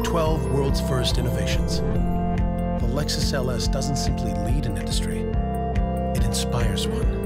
12 world's first innovations. The Lexus LS doesn't simply lead an industry, it inspires one.